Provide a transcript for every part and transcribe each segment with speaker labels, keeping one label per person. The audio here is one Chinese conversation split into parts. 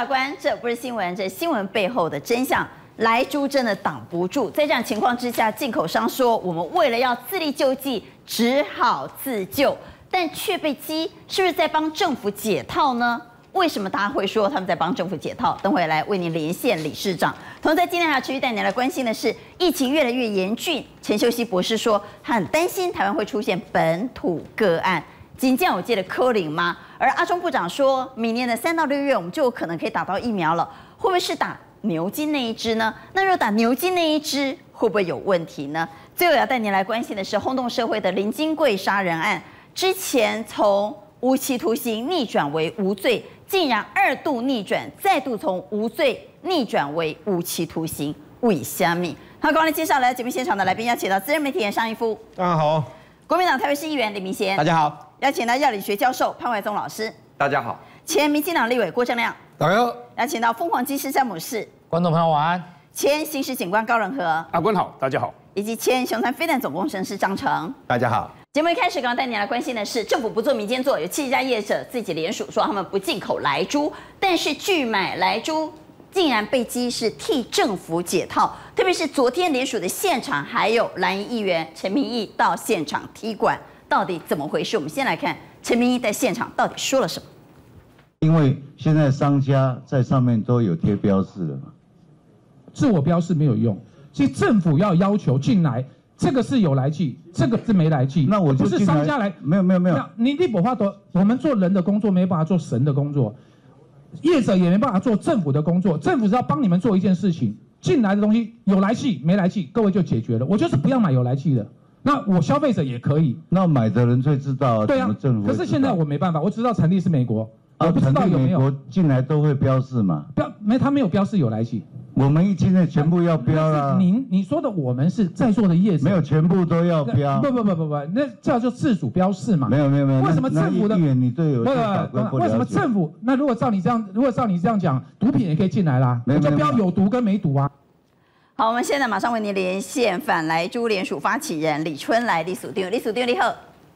Speaker 1: 法官，这不是新闻，这是新闻背后的真相。莱猪真的挡不住，在这样情况之下，进口商说我们为了要自力救济，只好自救，但却被激，是不是在帮政府解套呢？为什么大家会说他们在帮政府解套？等会来为您连线理事长。同时在今天还要持续带您来关心的是，疫情越来越严峻。陈秀熙博士说，他很担心台湾会出现本土个案。仅见我记得柯林吗？而阿中部长说，明年的3到6月，我们就有可能可以打到疫苗了，会不会是打牛津那一支呢？那若打牛津那一支，会不会有问题呢？最后要带您来关心的是轰动社会的林金贵杀人案，之前从无期徒刑逆转为无罪，竟然2度逆转，再度从无罪逆转为无期徒刑，为虾米？好，刚才介绍来节目现场的来宾，邀请到资深媒体人尚一夫，
Speaker 2: 大家好；
Speaker 1: 国民党台北市议员李明贤，
Speaker 2: 大家好；
Speaker 1: 邀请到药理学教授潘怀宗老师，
Speaker 2: 大家好；
Speaker 1: 前民进党立委郭正亮，
Speaker 2: 大家好；
Speaker 1: 邀请到疯狂技师詹姆士，
Speaker 3: 观众朋友晚安；
Speaker 1: 前刑事警官高仁和，
Speaker 4: 阿官好，大家好；
Speaker 1: 以及前雄团飞弹总工程师张成，
Speaker 2: 大家好。
Speaker 1: 节目一开始，刚刚带你来关心的是，政府不做民间做，有7家业者自己联署说他们不进口莱猪，但是拒买莱猪竟然被激是替政府解套，特别是昨天联署的现场，还有蓝营议员陈明义到现场踢馆，到底怎么回事？我们先来看陈明义在现场到底说了什么。
Speaker 5: 因为现在商家在上面都有贴标示了嘛，
Speaker 3: 自我标示没有用，其实政府要求进来。这个是有来记，这个是没来记。
Speaker 5: 那我就
Speaker 3: 不是商家来，
Speaker 5: 没有。
Speaker 3: 你不法多，我们做人的工作没办法做神的工作，业者也没办法做政府的工作。政府是要帮你们做一件事情，进来的东西有来记没来记，各位就解决了。我就是不要买有来记的，那我消费者也可以。
Speaker 5: 那买的人最知道啊。
Speaker 3: 对啊，
Speaker 5: 政府
Speaker 3: 可是现在我没办法，我知道产地是美国，我不知道有没有。
Speaker 5: 美国进来都会标示嘛？
Speaker 3: 他没有标示有来记。
Speaker 5: 我们现在全部要标啦。
Speaker 3: 你说的我们是在座的业者，
Speaker 5: 没有全部都要标。
Speaker 3: 不，那叫做自主标示嘛。
Speaker 5: 没有。
Speaker 3: 为什么政府的
Speaker 5: 议员你对有
Speaker 3: 为什么政府？那如果照你这样讲，毒品也可以进来啦，我就标有毒跟没毒啊。
Speaker 1: 好，我们现在马上为您连线反莱猪联署发起人李春来，李署长，你好。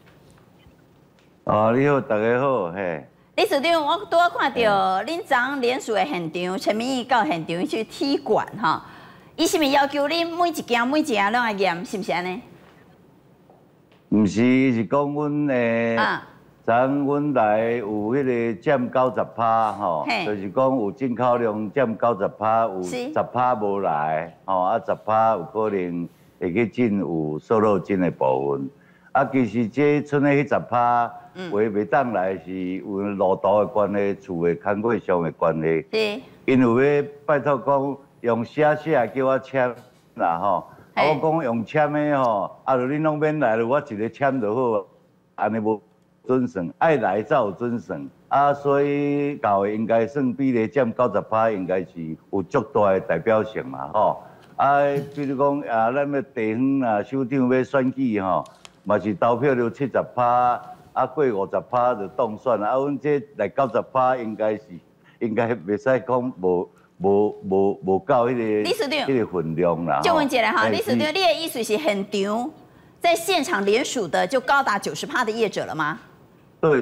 Speaker 6: 哦，你好，大家好，嘿。
Speaker 1: 李署长，我拄好看到恁昨联署的现场，陈明义到现场去踢馆哈，伊是咪要求恁每一件拢要验，是不是安尼？
Speaker 6: 唔是，是讲阮昨阮来有迄个占90%吼，就是讲有进口量占90%，有10%无来，吼啊10%有可能会去进有瘦肉精的部分，啊其实这剩的迄10%。话袂当来是有路途的关系，厝的工课上的关系。是。因为要拜托讲用写叫我签啦吼，啊我讲用签的吼，啊就恁拢免来了，我一个签就好，安尼无准算，爱来才有准算。啊，所以到的应该算比例占90%，应该是有足大的代表性嘛吼。啊，比如讲咱要地方首长要选举吼，嘛是投票率70%。啊，过50%就当选啊！阮这来90%应该袂使讲无够迄个分量啦。
Speaker 1: 就问一下哈，李署长，你的意思是现场在现场联署的就高达90%的业者了吗？
Speaker 6: 对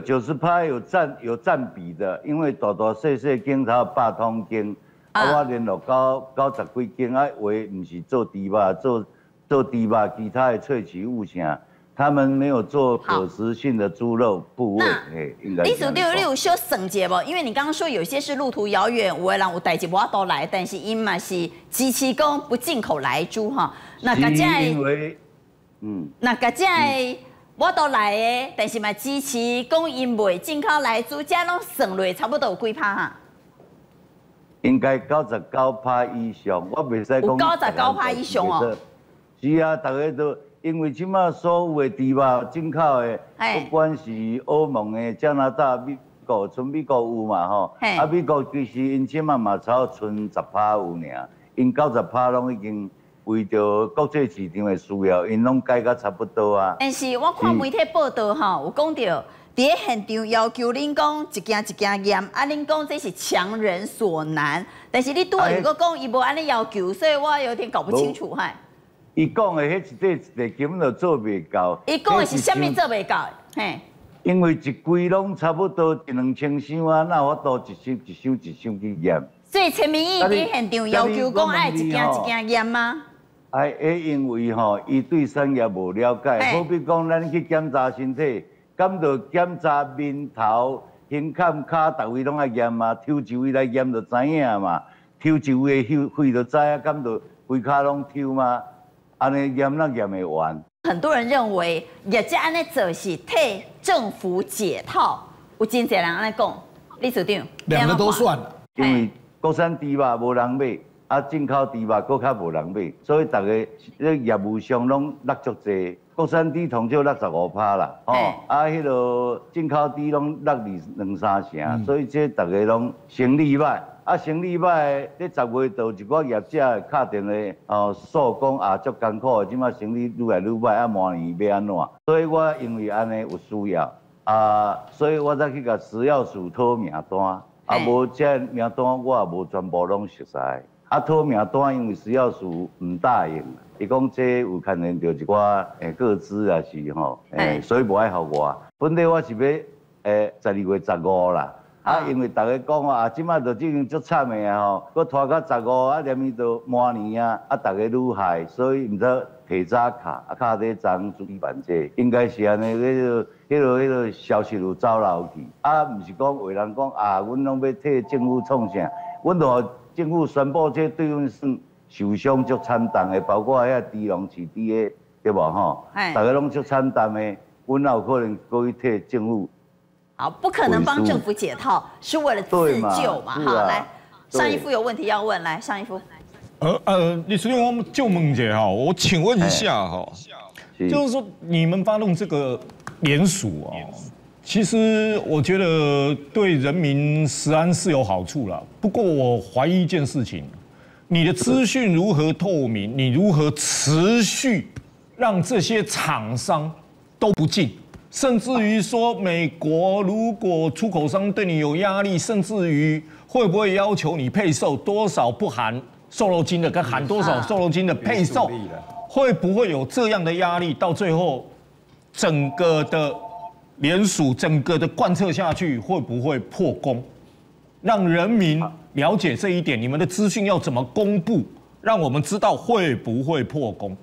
Speaker 6: ，90%有占比的，因为大细间才有100通间，我联络90几间啊，话唔是做猪肉，做猪肉其他的萃取物啥。他们没有做可食性的猪肉部位，应该。
Speaker 1: 李署长，你有小算一无？因为你刚刚说有些是路途遥远，有的人有代志无法度来，但是因嘛是支持讲不进口莱猪哈。那个
Speaker 6: 因为，
Speaker 1: 那个我都来的，但是嘛支持讲因袂进口莱猪，这拢算落差不多有几趴哈？
Speaker 6: 应该99%以上，我袂使讲。
Speaker 1: 有99%以上哦。
Speaker 6: 是啊，大家都。因为即马所有的猪肉进口的，不管是欧盟的、加拿大、美国，剩美国有嘛吼，啊美国其实因即马嘛才剩10%有尔，因90%拢已经为着国际市场的需要，因拢改甲差不多啊。
Speaker 1: 但是我看媒体报道吼，有讲到伫现场要求恁讲一件验，啊恁讲这是强人所难，但是你拄好又搁讲伊无安尼要求，所以我有点搞不清楚嗨。
Speaker 6: 伊讲的迄一块根本就做袂到。
Speaker 1: 伊讲的是啥物做袂到？嘿。
Speaker 6: 因为一季拢差不多1-2千箱啊，那我都一箱去验。
Speaker 1: 所以陈明义伫现场要求讲爱一件一件验吗？
Speaker 6: 因为伊对产业无了解，好比讲咱去检查身体，敢着检查面头、胸坎、骹，逐位拢爱验嘛，抽一位来验就知影嘛，抽一位的肺就知影，敢着规骹拢抽嘛，安尼验哪验会完？
Speaker 1: 很多人认为，业者安尼做是替政府解套，有真侪人安尼讲，李处长，
Speaker 2: 两个都算了。
Speaker 6: 因为国产猪肉无人买，进口猪肉佫较无人买，所以大家咧业务上拢落足济。国产猪通少落15%啦，迄落进口猪拢落2-3成，所以这大家拢生意歹。生意歹，咧10月度一寡业者敲电话诉讲足艰苦的，即马生意愈来愈歹，明年要安怎？所以我因为安尼有需要，所以我才去甲食药署讨名单，无这名单我也无全部拢熟悉。讨名单因为食药署唔答应，伊讲这有牵连到一寡个资啊是吼，所以无爱互我。本来我是要12月15啦。因为大家讲即摆就已经足惨的吼，佮拖到15，连伊就明年大家愈害，所以毋知提早卡在昨注意办这，应该是安尼，迄个消息就走漏去，毋是讲有人讲阮拢要替政府创啥，阮就政府宣布这对阮算受伤足惨重的，包括遐猪笼饲猪的，对无吼？大家拢足惨重的，阮哪有可能过去替政府？
Speaker 1: 好，不可能帮政府解套，是为了自救嘛？好，来，上一夫有问题要问，来，上一夫。
Speaker 4: 李处长，我们就问一下哈，我请问一下哈，就是说你们发动这个联署其实我觉得对人民食安是有好处啦。不过我怀疑一件事情，你的资讯如何透明？你如何持续让这些厂商都不进？甚至于说，美国如果出口商对你有压力，甚至于会不会要求你配售多少不含瘦肉精的，跟含多少瘦肉精的配售，会不会有这样的压力？到最后，整个的联署，整个的贯彻下去，会不会破功？让人民了解这一点，你们的资讯要怎么公布，让我们知道会不会破功？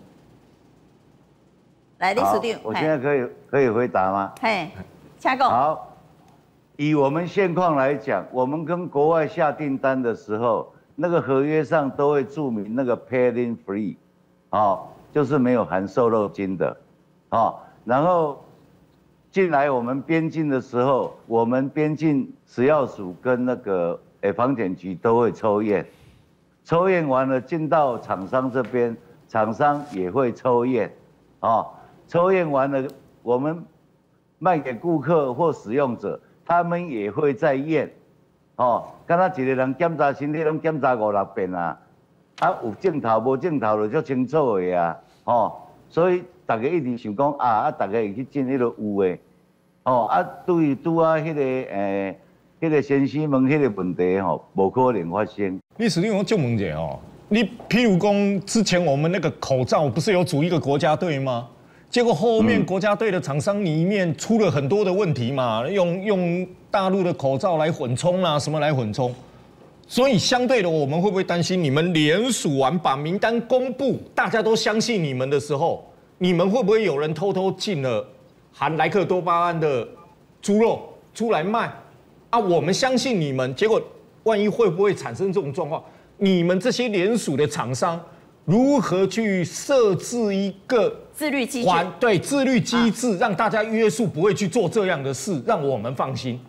Speaker 1: 来，李处长，
Speaker 6: 我现在可以回答吗？
Speaker 1: 请讲。
Speaker 6: 好，以我们现况来讲，我们跟国外下订单的时候，那个合约上都会注明那个 pain free， 就是没有含瘦肉精的，然后进来我们边境的时候，我们边境食药署跟那个防检局都会抽验，抽验完了进到厂商这边，厂商也会抽验，抽验完了，我们卖给顾客或使用者，他们也会再验，敢若一个人检查身体拢检查5-6遍啊，有正头无正头就足清楚的啊，所以大家一直想讲大家会去进迄个有的，对于迄个先生问迄个问题无可能发生。
Speaker 4: 历史令我就问一下你譬如讲之前我们那个口罩不是有组一个国家队吗？结果后面国家队的厂商里面出了很多的问题嘛，用大陆的口罩来混充什么来混充，所以相对的我们会不会担心你们联署完把名单公布，大家都相信你们的时候，你们会不会有人偷偷进了含莱克多巴胺的猪肉出来卖？我们相信你们，结果万一会不会产生这种状况？你们这些联署的厂商如何去设置一个
Speaker 1: 自律机制？
Speaker 4: 对，自律机制，让大家约束，不会去做这样的事，让我们放心。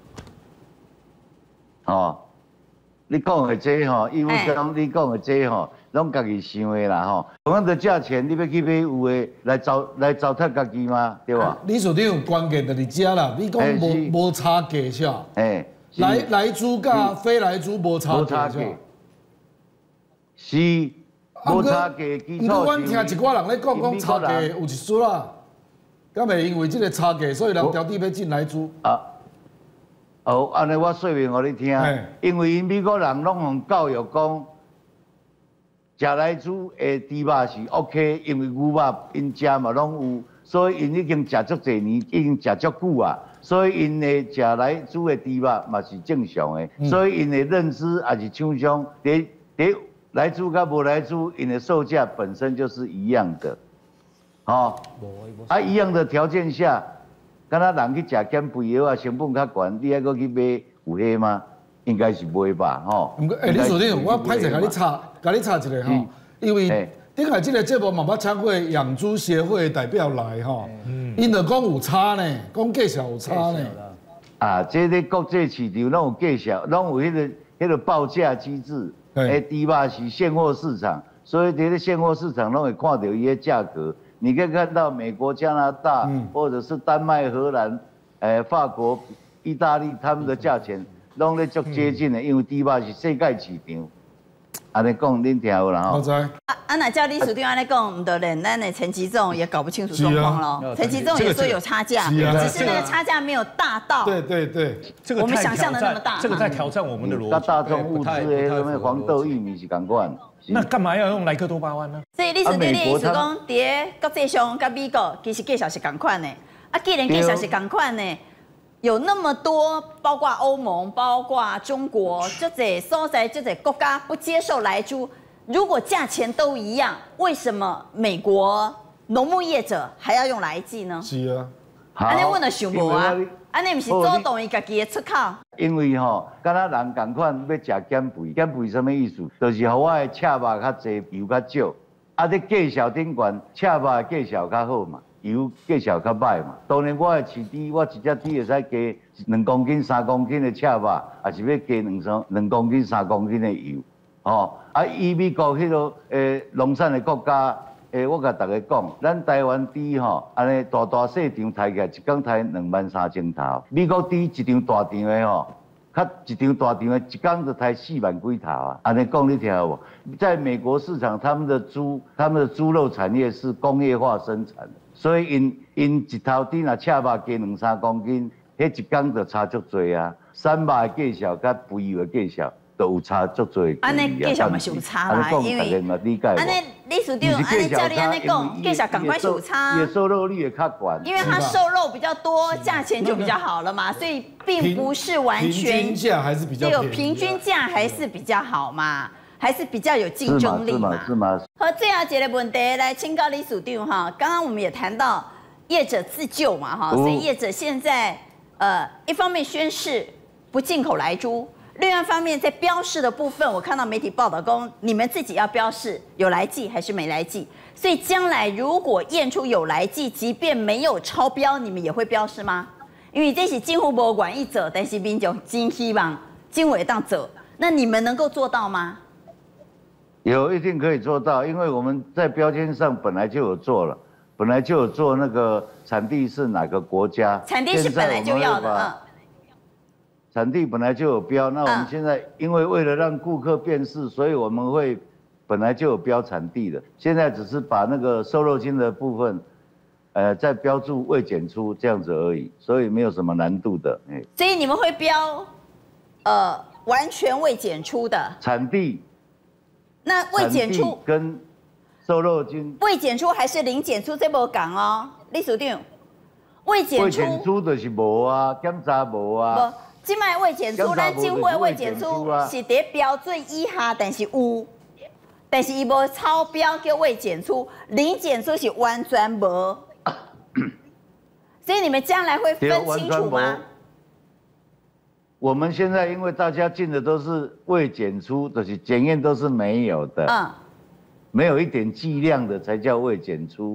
Speaker 6: 你讲的这义务讲你讲的这拢家己想的啦同样的价钱，你要去买有的来糟蹋家己吗？对吧？
Speaker 2: 李处长关键就伫遮啦，你讲无差价是吧？来猪甲非来猪无差价是吧？
Speaker 6: 是。无差价基础。不
Speaker 2: 过，阮听一寡人咧讲差价有一说啦，敢袂因为这个差价，所以人调底要进来猪。
Speaker 6: 安尼我说明互你听，因为因美国人拢互教育讲，食来猪的猪肉是 OK， 因为牛肉因食嘛拢所以因已经食足侪年，已经食足久啊，所以因的食来煮的猪肉嘛是正常的，所以因的认知也是厂商伫来猪甲无来猪，因的售价本身就是一样的，一样的条件下，敢若人去食减肥药啊，成本较悬，你还阁去买有迄吗？应该是袂吧，吼。
Speaker 2: 毋过，李署长，我歹势甲你插一个吼，因为顶下这个节目嘛捌请过养猪协会的代表来吼，因就讲有差呢，讲价钱有差呢。
Speaker 6: 啊，这咧国际市场拢有价钱，拢有迄个报价机制。猪肉是现货市场，所以这个现货市场拢会看到伊的价格。你可以看到美国、加拿大，或者是丹麦、荷兰、法国、意大利，他们的价钱拢咧足接近的，因为猪肉是世界市场。安尼讲，恁听有啦吼。
Speaker 2: 我知。
Speaker 1: 那照李署长安尼讲，唔得连咱的陈其仲也搞不清楚状况咯。陈其仲也说有差价，只是那个差价没有大到。
Speaker 2: 对，
Speaker 4: 这个
Speaker 1: 我们想象的那么大。
Speaker 4: 这个在挑战我们的逻辑。
Speaker 6: 跟大众物资的什么黄豆、玉米是同款。
Speaker 4: 那干嘛要用莱克多巴胺呢？
Speaker 1: 所以李署长的意思讲，伫国际上跟美国其实价钱是同款的。既然价钱是同款的。有那么多，包括欧盟、包括中国，就这所在就这国家不接受来猪。如果价钱都一样，为什么美国农牧业者还要用来剂呢？
Speaker 2: 是啊，
Speaker 1: 安尼问了想无啊？安尼不是主动伊家己的出口？
Speaker 6: 因为吼，敢若人同款要食减肥，减肥什么意思？就是互我的赤肉较济，油较少。伫介绍顶悬，赤肉的介绍较好嘛。油介绍较歹嘛，当然我的饲猪，我一只猪会使加2公斤、3公斤的赤肉，也是要加2公斤、3公斤的油，以美国迄个农产的国家，我甲大家讲，咱台湾猪吼，安尼大市场抬起来，一工抬23000头，美国猪一场大场的吼。一场大场的一缸就抬4万几头啊！安尼讲你听有无？在美国市场，他们的猪肉产业是工业化生产的，所以因一头猪若赤肉加2-3公斤，迄一缸就差足多啊！散肉的介绍甲肥油的介绍都有差足多。
Speaker 1: 安尼介绍嘛是有差啦，因为安尼李署长安尼照你安尼讲，介绍赶快是有差。
Speaker 6: 也收肉率也较高。
Speaker 1: 因为它瘦肉比较多，价钱就比较好了嘛，所以并不是完全
Speaker 2: 平均价还是比较
Speaker 1: 对，平均价还是比较好嘛，还是比较有竞争力嘛。
Speaker 6: 是吗？
Speaker 1: 和最后一个问题来请教李署长哈，刚刚我们也谈到业者自救嘛哈，所以业者现在一方面宣示不进口来猪。另外一方面，在标示的部分，我看到媒体报道说，你们自己要标示有来剂还是没来剂，所以将来如果验出有来剂，即便没有超标，你们也会标示吗？因为这是政府无愿意做，但是民众真希望政府当做，那你们能够做到吗？
Speaker 6: 一定可以做到，因为我们在标签上本来就有做了，本来就有做那个产地是哪个国家，
Speaker 1: 产地是本来就要的，
Speaker 6: 产地本来就有标，那我们现在因为了让顾客辨识，所以我们会本来就有标产地的，现在只是把那个瘦肉精的部分，再标注未检出这样子而已，所以没有什么难度的。
Speaker 1: 所以你们会标，完全未检出的
Speaker 6: 产地，
Speaker 1: 那未检出
Speaker 6: 跟瘦肉精
Speaker 1: 未检出还是零检出，这无讲哦，李署长，未检
Speaker 6: 出就是无啊，检查无啊。
Speaker 1: 即卖未检出，咱政府未检出是伫标准以下，但是有，但是伊无超标叫未检出，零检出是完全无。所以你们将来会分清楚吗？
Speaker 6: 我们现在因为大家进的都是未检出，就是检验都是没有的，没有一点剂量的才叫未检出，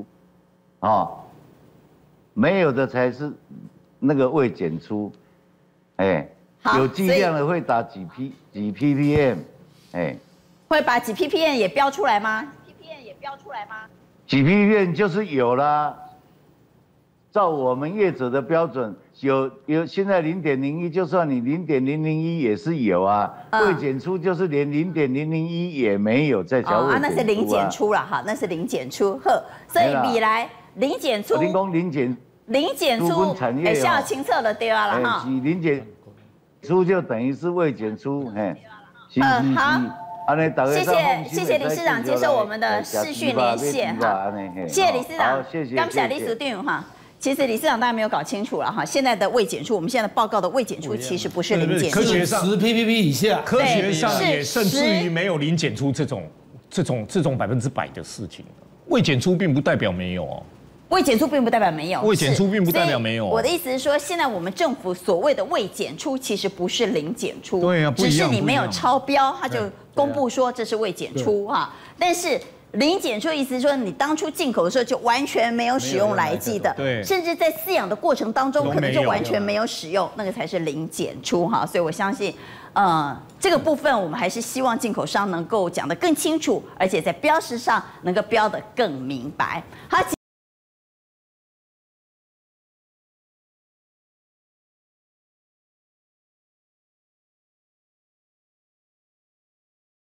Speaker 6: 没有的才是那个未检出。有剂量的会打几 ppm，
Speaker 1: 会把几 ppm 也标出来吗？
Speaker 6: 几 ppm 就是有啦。照我们业者的标准，有现在0.01，就算你0.001也是有啊。未检出就是连0.001也没有，在叫未检出啊。
Speaker 1: 那是零检出了哈，那是零检出。呵，所以未来零检出。
Speaker 6: 你讲零检
Speaker 1: 出，是要清澈的对啊了哈。
Speaker 6: 是零检出就等于是未检出，
Speaker 1: 好。 谢谢理事长接受我们的视讯连线哈，谢谢理事长，感谢理事长哈。其实理事长大家没有搞清楚了哈，现在的未检出，我们现在的报告的未检出其实不是零检出，
Speaker 4: 科学上
Speaker 2: 10 ppb 以下，
Speaker 4: 科学上也甚至于没有零检出这种100%的事情。未检出并不代表没有哦。
Speaker 1: 未检出并不代表没有，
Speaker 4: 未检出并不代表没有。
Speaker 1: 我的意思是说，现在我们政府所谓的未检出，其实不是零检出，
Speaker 4: 对啊，
Speaker 1: 只是你没有超标，他就公布说这是未检出哈。但是零检出的意思是说，你当初进口的时候就完全没有使用来剂的，
Speaker 4: 对，
Speaker 1: 甚至在饲养的过程当中可能就完全没有使用，那个才是零检出哈。所以我相信，这个部分我们还是希望进口商能够讲得更清楚，而且在标识上能够标得更明白。好。